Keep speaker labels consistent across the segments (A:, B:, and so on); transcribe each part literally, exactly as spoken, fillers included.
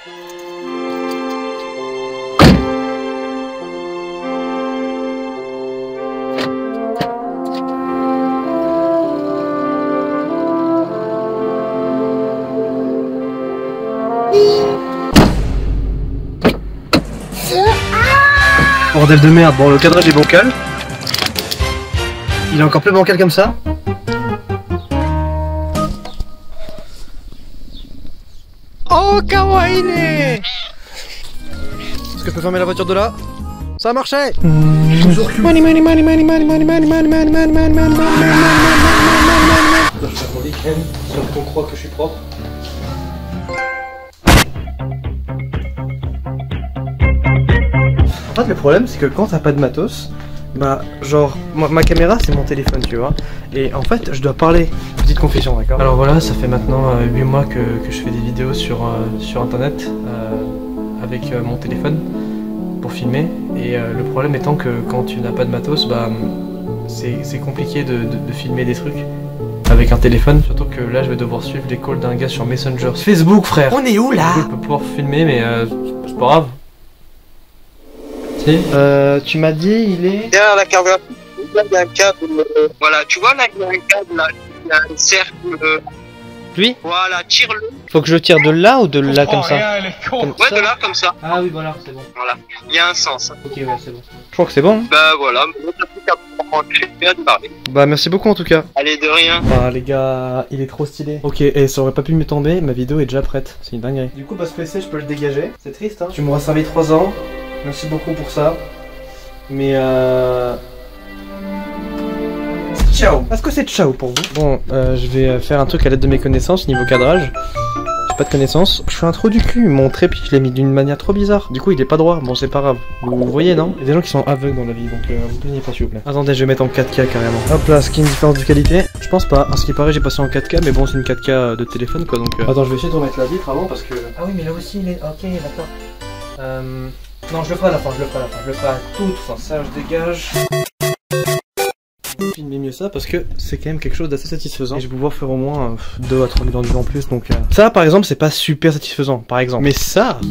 A: Bordel de merde, bon le cadrage est bancal. Il est encore plus bancal comme ça. Oh kawaii. Est-ce que je peux fermer la voiture de là? Ça a marché. Toujours cul. Money money money money money money money money money money money money money. Je fais un week-end, sauf qu'on croit que je suis propre. En fait le problème c'est que quand t'as pas de matos, bah genre ma, ma caméra c'est mon téléphone tu vois. Et en fait je dois parler, petite confession d'accord. Alors voilà, ça fait maintenant euh, huit mois que, que je fais des vidéos sur, euh, sur internet euh, avec euh, mon téléphone pour filmer. Et euh, le problème étant que quand tu n'as pas de matos, bah c'est compliqué de, de, de filmer des trucs avec un téléphone. Surtout que là je vais devoir suivre les calls d'un gars sur Messenger. Facebook frère. On est où là? Je peux pouvoir filmer mais euh, c'est pas grave. Euh, tu m'as dit, il est...
B: Derrière la cargaison, il y a un câble, euh, voilà, tu vois là, il y a un câble là, il y a un cercle... Euh,
A: lui?
B: Voilà, tire-le.
A: Faut que je tire de là ou de là comme ça?
B: Comme ouais, ça. De là comme ça.
A: Ah oui, voilà, c'est bon.
B: Voilà, il y a un sens.
A: Ok, ouais, c'est bon. Je crois que c'est bon.
B: Bah voilà, t'as plus qu'à bien de parler.
A: Bah merci beaucoup en tout cas.
B: Allez, de rien.
A: Ah les gars, il est trop stylé. Ok, et ça aurait pas pu me tomber, ma vidéo est déjà prête. C'est une dinguerie. Du coup, bah ce P C, je peux le dégager. C'est triste, hein. Tu m'auras servi trois ans. Merci beaucoup pour ça. Mais euh... ciao. Est-ce que c'est ciao pour vous? Bon, euh, je vais faire un truc à l'aide de mes connaissances niveau cadrage. J'ai pas de connaissances. Je suis un trou du cul. Mon trépied, je l'ai mis d'une manière trop bizarre. Du coup, il est pas droit. Bon, c'est pas grave. Vous, vous voyez, non? Il y a des gens qui sont aveugles dans la vie, donc euh, vous plaignez pas s'il vous plaît. Attendez, je vais mettre en quatre K carrément. Hop là, ce qui est une différence de qualité. Je pense pas. À ce qui paraît, j'ai passé en quatre K, mais bon, c'est une quatre K de téléphone quoi. Donc. Euh... Attends, je vais essayer de remettre la vitre avant parce que. Ah oui, mais là aussi, il est. Ok, d'accord. Euh... Non, je le ferai à la fin, je le ferai à la fin, je le ferai à toute fin. Ça, je dégage. Filmer mieux ça parce que c'est quand même quelque chose d'assez satisfaisant. Et je vais pouvoir faire au moins euh, deux à trois millions de vues en plus. Donc, euh... ça, par exemple, c'est pas super satisfaisant, par exemple. Mais ça.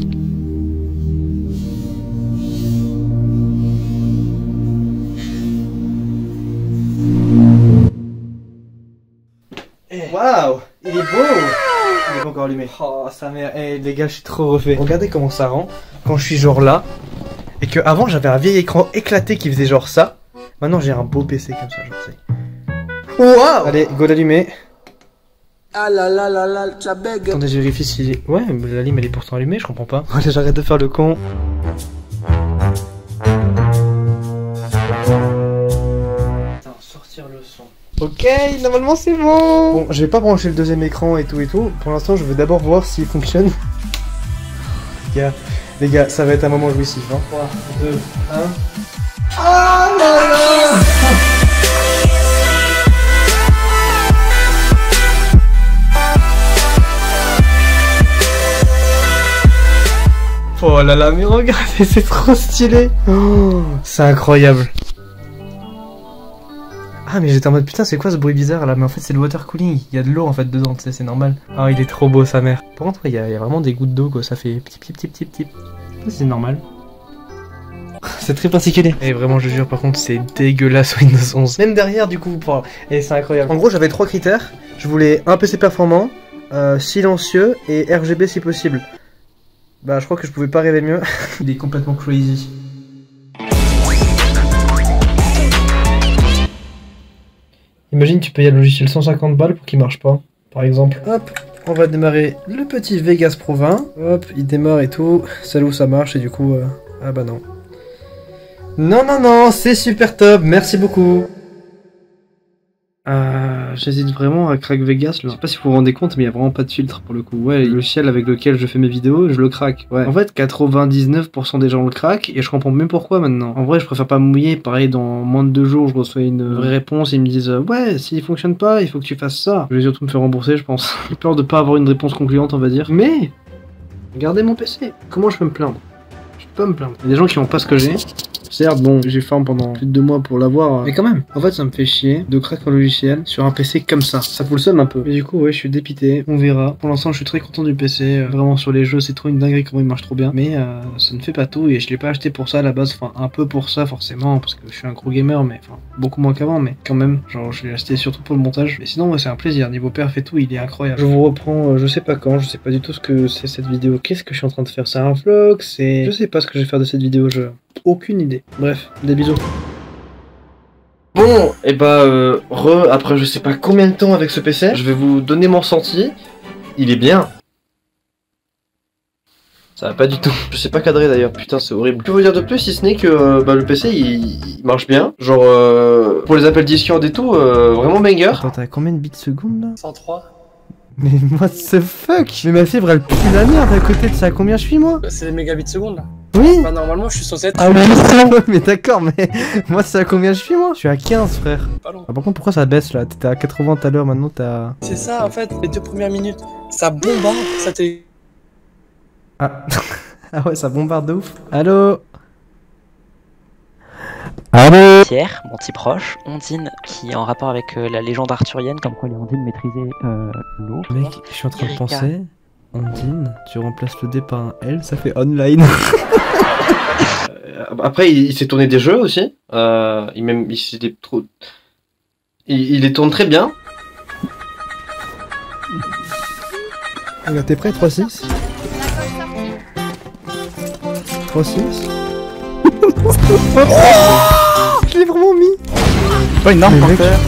A: Waouh, il est beau. Il est pas encore allumé. Oh, sa mère. Eh, hey, les gars, je suis trop refait. Regardez comment ça rend quand je suis genre là. Et que avant j'avais un vieil écran éclaté qui faisait genre ça. Maintenant j'ai un beau P C comme ça, genre c'est. Waouh. Allez, go l'allumer. Ah là là là là, tu bug. Attendez, je vérifie si. Ouais, la lime elle est pourtant allumée, je comprends pas. Allez, j'arrête de faire le con. Attends, sortir le son. Ok, normalement c'est bon. Bon, je vais pas brancher le deuxième écran et tout et tout. Pour l'instant, je veux d'abord voir s'il fonctionne. Les gars, les gars, ça va être un moment jouissif. Hein. trois, deux, un. Oh là là. Oh là là, mais regardez, c'est trop stylé. Oh, c'est incroyable. Ah mais j'étais en mode putain c'est quoi ce bruit bizarre là, mais en fait c'est le water cooling, il y a de l'eau en fait dedans, tu sais, c'est normal. Ah oh, il est trop beau sa mère. Par contre il ouais, y, y a vraiment des gouttes d'eau quoi, ça fait petit petit petit petit petit. C'est normal. C'est très particulier. Et vraiment je jure par contre c'est dégueulasse Windows onze. Même derrière du coup vous pourrez... Et c'est incroyable. En gros j'avais trois critères. Je voulais un P C performant, euh, silencieux et R G B si possible. Bah je crois que je pouvais pas rêver mieux. Il est complètement crazy. Imagine tu payes un logiciel cent cinquante balles pour qu'il marche pas, par exemple. Hop, on va démarrer le petit Vegas Pro vingt. Hop, il démarre et tout. Celle où ça marche et du coup... Euh... Ah bah non. Non, non, non, c'est super top, merci beaucoup. Euh, J'hésite vraiment à crack Vegas là. Je sais pas si vous vous rendez compte mais il y a vraiment pas de filtre pour le coup. Ouais, le logiciel avec lequel je fais mes vidéos, je le craque. Ouais. En fait quatre-vingt-dix-neuf pour cent des gens le craquent et je comprends même pourquoi maintenant. En vrai je préfère pas me mouiller, pareil dans moins de deux jours je reçois une vraie réponse et ils me disent euh, ouais s'il fonctionne pas il faut que tu fasses ça. Je vais surtout me faire rembourser je pense. J'ai peur de pas avoir une réponse concluante on va dire. Mais regardez mon P C, comment je peux me plaindre? Je peux pas me plaindre. Il y a des gens qui ont pas ce que j'ai Certes, bon, j'ai farm pendant plus de deux mois pour l'avoir, mais quand même. En fait, ça me fait chier de craquer un logiciel sur un P C comme ça. Ça fout le seum un peu. Mais du coup, ouais, je suis dépité. On verra. Pour l'instant, je suis très content du P C. Euh, vraiment, sur les jeux, c'est trop une dinguerie comment il marche trop bien. Mais euh, ça ne fait pas tout et je l'ai pas acheté pour ça à la base. Enfin, un peu pour ça, forcément, parce que je suis un gros gamer, mais enfin, beaucoup moins qu'avant. Mais quand même, genre, je l'ai acheté surtout pour le montage. Mais sinon, ouais, c'est un plaisir. Niveau perf et tout, il est incroyable. Je vous reprends, euh, je sais pas quand, je sais pas du tout ce que c'est cette vidéo. Qu'est-ce que je suis en train de faire? C'est un vlog? C'est. Je sais pas ce que je vais faire de cette vidéo. Je. Aucune idée. Bref, des bisous. Bon, et bah, euh, re, après je sais pas combien de temps avec ce P C, je vais vous donner mon ressenti. Il est bien. Ça va pas du tout. Je sais pas cadrer d'ailleurs, putain c'est horrible. Que vous dire de plus si ce n'est que euh, bah, le P C il, il marche bien. Genre euh, pour les appels Discord et tout, euh, vraiment banger. Attends, t'as combien de bits secondes là?
C: cent trois.
A: Mais what the fuck? Mais ma fibre elle pue la merde à côté de ça. Combien je suis moi?
C: C'est les mégabits secondes là.
A: Oui.
C: Bah normalement je suis censé être.
A: Ah oui, mais d'accord, mais moi c'est à combien je suis moi? Je suis à quinze frère.
C: Pas long.
A: Ah, par contre pourquoi ça baisse là? T'étais à quatre-vingts tout à l'heure, maintenant t'es à...
C: C'est ça en fait, les deux premières minutes, ça bombarde, ça t'est...
A: Ah. Ah ouais, ça bombarde de ouf. Allô? Allô?
D: Pierre, mon petit proche, Ondine, qui est en rapport avec euh, la légende arthurienne, comme quoi les Ondines maîtrisaient euh, l'eau.
A: Mec, je suis en train de
D: Erika.
A: penser, Ondine, tu remplaces le D par un L, ça fait online. Après, il, il s'est tourné des jeux aussi. Euh, il même, il s'est des trop... Il, il les tourne très bien. Regarde, t'es prêt? trois six trois six Je l'ai vraiment mis.
E: Pas une arme par terre.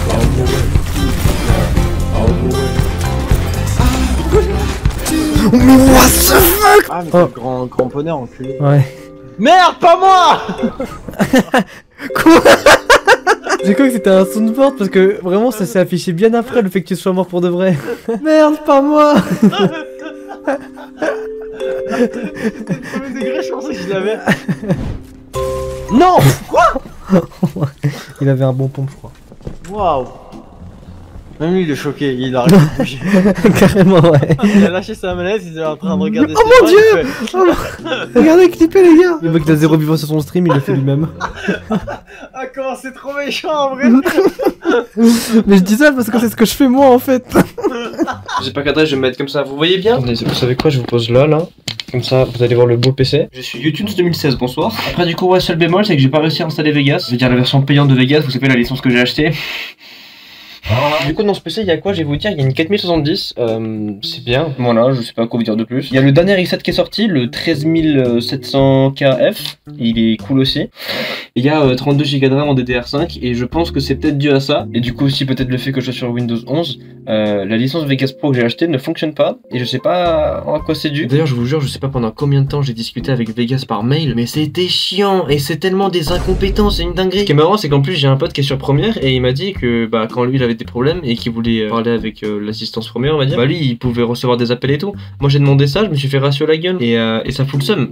A: Mais what the fuck?
E: Ah mais
A: Oh.
E: quel grand cramponnet enculé.
A: Ouais.
E: Merde, pas moi.
A: Quoi? J'ai cru que c'était un soundboard parce que vraiment ça s'est affiché bien après le fait que tu sois mort pour de vrai. Merde, pas moi.
E: Premier degré, je pensais que je l'avais. Non. Quoi?
A: Il avait un bon pompe, je crois.
E: Waouh. Même lui il est choqué, il a rien bougé.
A: Carrément, ouais.
E: Il a lâché sa manette, il est en train de regarder
A: Oh
E: ses
A: mon
E: mains,
A: dieu.
E: il fait,
A: Oh, regardez, clippez les gars. Le mec il a zéro vivant sur son stream, il l'a fait lui-même.
E: ah comment c'est trop méchant en vrai.
A: Mais je dis ça parce que c'est ce que je fais moi en fait. J'ai pas cadré, je vais me mettre comme ça, vous voyez bien? Attendez, vous savez quoi, je vous pose là, là. Comme ça, vous allez voir le beau P C. Je suis YouTube deux mille seize, bonsoir. Après, du coup, ouais, seul bémol, c'est que j'ai pas réussi à installer Vegas. Je veux dire la version payante de Vegas, vous savez, la licence que j'ai achetée. Du coup, dans ce P C, il y a quoi? Je vais vous dire, il y a une quatre mille soixante-dix, euh, c'est bien, voilà, je sais pas quoi vous dire de plus. Il y a le dernier i sept qui est sorti, le treize mille sept cents K F, il est cool aussi. Et il y a euh, trente-deux giga de RAM en D D R cinq, et je pense que c'est peut-être dû à ça, et du coup aussi peut-être le fait que je sois sur Windows onze, euh, la licence Vegas Pro que j'ai achetée ne fonctionne pas, et je sais pas à quoi c'est dû. D'ailleurs, je vous jure, je sais pas pendant combien de temps j'ai discuté avec Vegas par mail, mais c'était chiant, et c'est tellement des incompétences, c'est une dinguerie. Ce qui est marrant, c'est qu'en plus j'ai un pote qui est sur Première, et il m'a dit que bah quand lui il avait des problèmes et qu'il voulait euh, parler avec euh, l'assistance Première, on va dire, bah lui il pouvait recevoir des appels et tout. Moi j'ai demandé ça, je me suis fait ratio la gueule, et, euh, et ça fout le seum.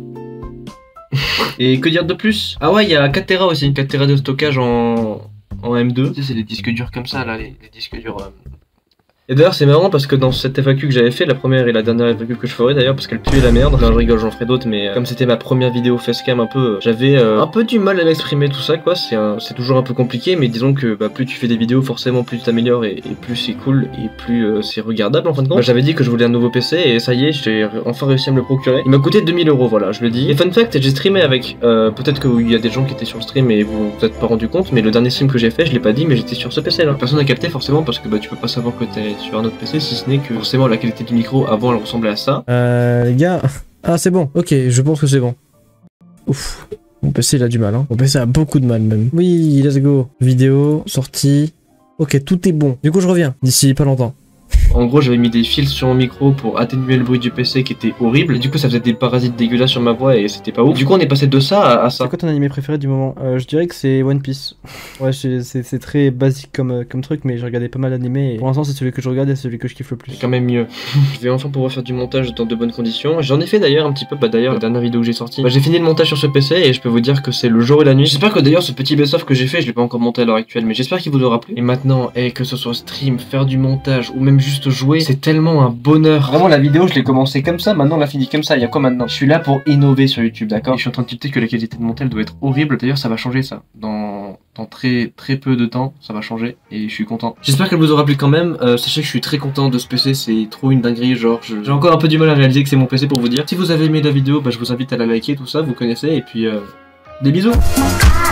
A: Et que dire de plus? Ah ouais, il y a quatre téra aussi, quatre téra de stockage en, en M deux. Tu sais, c'est les disques durs comme ça là, les, les disques durs. Euh... Et d'ailleurs c'est marrant parce que dans cette F A Q que j'avais fait, la première et la dernière F A Q que je ferai d'ailleurs parce qu'elle puait la merde. Non je rigole, j'en ferai d'autres, mais euh, comme c'était ma première vidéo facecam un peu, euh, j'avais euh, un peu du mal à m'exprimer tout ça quoi. C'est c'est toujours un peu compliqué, mais disons que bah, plus tu fais des vidéos forcément plus tu t'améliores et, et plus c'est cool et plus euh, c'est regardable en fin de compte. Bah, j'avais dit que je voulais un nouveau P C et ça y est, j'ai enfin réussi à me le procurer. Il m'a coûté deux mille euros, voilà, je le dis. Et fun fact, j'ai streamé avec, euh, peut-être qu'il y a des gens qui étaient sur le stream et vous vous êtes pas rendu compte, mais le dernier stream que j'ai fait, je l'ai pas dit, mais j'étais sur ce P C là. Personne n'a capté forcément parce que bah tu peux pas savoir que t'es sur un autre P C si ce n'est que forcément la qualité du micro avant elle ressemblait à ça. Euh les gars, ah c'est bon, ok, je pense que c'est bon. Ouf, mon P C il a du mal hein, mon P C a beaucoup de mal même. Oui, let's go, vidéo, sortie, ok tout est bon, du coup je reviens d'ici pas longtemps. En gros, j'avais mis des fils sur mon micro pour atténuer le bruit du P C qui était horrible. Et du coup, ça faisait des parasites dégueulasses sur ma voix et c'était pas ouf. Du coup, on est passé de ça à, à ça. C'est quoi ton anime préféré du moment? euh, Je dirais que c'est One Piece. Ouais, c'est très basique comme, euh, comme truc, mais j'ai regardé pas mal d'animés. Et pour l'instant, c'est celui que je regarde et celui que je kiffe le plus. C'est quand même mieux. Je vais enfin pouvoir faire du montage dans de bonnes conditions. J'en ai fait d'ailleurs un petit peu. Bah, d'ailleurs, la dernière vidéo que j'ai sortie, bah, j'ai fini le montage sur ce P C et je peux vous dire que c'est le jour et la nuit. J'espère que d'ailleurs, ce petit best-of que j'ai fait, je l'ai pas encore monté à l'heure actuelle, mais j'espère qu'il vous aura plu. Et maintenant, et que ce soit stream, faire du montage ou même juste juste jouer, c'est tellement un bonheur. Vraiment la vidéo je l'ai commencé comme ça, maintenant on l'a fini comme ça, il y a quoi maintenant? Je suis là pour innover sur YouTube, d'accord? Et je suis en train de tilter que la qualité de mon tel doit être horrible, d'ailleurs ça va changer ça. Dans, dans très très peu de temps, ça va changer et je suis content. J'espère qu'elle vous aura plu quand même, euh, sachez que je suis très content de ce P C, c'est trop une dinguerie, genre j'ai encore un peu du mal à réaliser que c'est mon P C pour vous dire. Si vous avez aimé la vidéo, bah, je vous invite à la liker, tout ça, vous connaissez, et puis euh, des bisous.